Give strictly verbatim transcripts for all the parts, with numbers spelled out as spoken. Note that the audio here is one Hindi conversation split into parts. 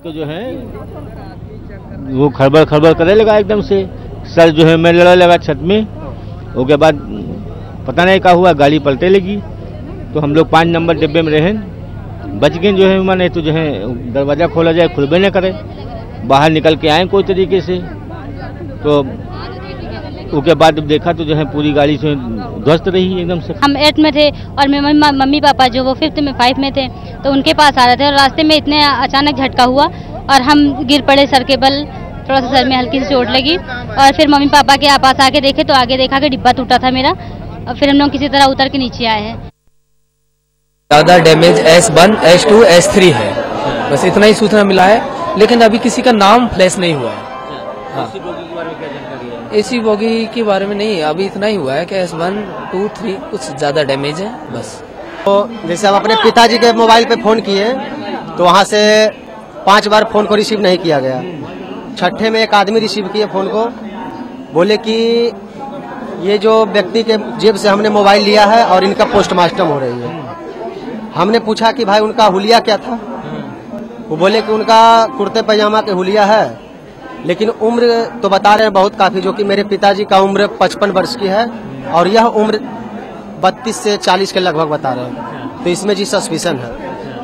के जो है वो खड़बड़ खड़बड़ करे लगा एकदम से, सर जो है मैं लड़ा लगा छत में। उसके बाद पता नहीं क्या हुआ, गाड़ी पलटे लगी। तो हम लोग पाँच नंबर डिब्बे में रहे, बच गए जो है। माने तो जो है दरवाज़ा खोला जाए खुलबे न करे, बाहर निकल के आए कोई तरीके से। तो उसके बाद देखा तो जो है पूरी गाड़ी से ध्वस्त रही एकदम से। हम एट में थे और मेरे मम्मी पापा जो वो फिफ्थ में फाइव में थे, तो उनके पास आ रहे थे और रास्ते में इतने अचानक झटका हुआ और हम गिर पड़े सर के बल। थोड़ा सा सर में हल्की सी चोट लगी और फिर मम्मी पापा के पास आके देखे तो आगे देखा कि डिब्बा टूटा था मेरा, और फिर हम लोग किसी तरह उतर के नीचे आए हैं। ज़्यादा damage S one, S two, S three है, बस इतना ही सूचना मिला है, लेकिन अभी किसी का नाम फ्लैश नहीं हुआ है। हाँ। एसी बोगी के बारे में नहीं, अभी इतना ही हुआ है कि एस वन, टू, थ्री कुछ ज्यादा डैमेज है बस। तो जैसे हम अपने पिताजी के मोबाइल पे फोन किए तो वहाँ से पांच बार फोन को रिसीव नहीं किया गया। छठे में एक आदमी रिसीव किए फोन को, बोले कि ये जो व्यक्ति के जेब से हमने मोबाइल लिया है और इनका पोस्टमार्टम हो रही है। हमने पूछा कि भाई उनका हुलिया क्या था, वो बोले कि उनका कुर्ते पैजामा के हुलिया है, लेकिन उम्र तो बता रहे हैं बहुत काफी, जो कि मेरे पिताजी का उम्र पचपन वर्ष की है और यह उम्र बत्तीस से चालीस के लगभग बता रहे हैं। तो इसमें जी सस्पिशन है।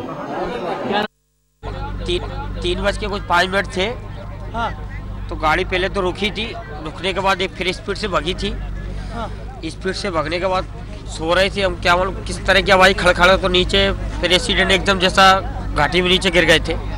ती, तीन बज के कुछ पाँच मिनट थे। हाँ। तो गाड़ी पहले तो रुकी थी, रुकने के बाद एक फिर स्पीड से भगी थी। हाँ। स्पीड से भगने के बाद सो रहे थे हम, क्या मालूम किस तरह की आवाज़ खड़खड़ा, तो नीचे फिर एक्सीडेंट एकदम जैसा घाटी में नीचे गिर गए थे।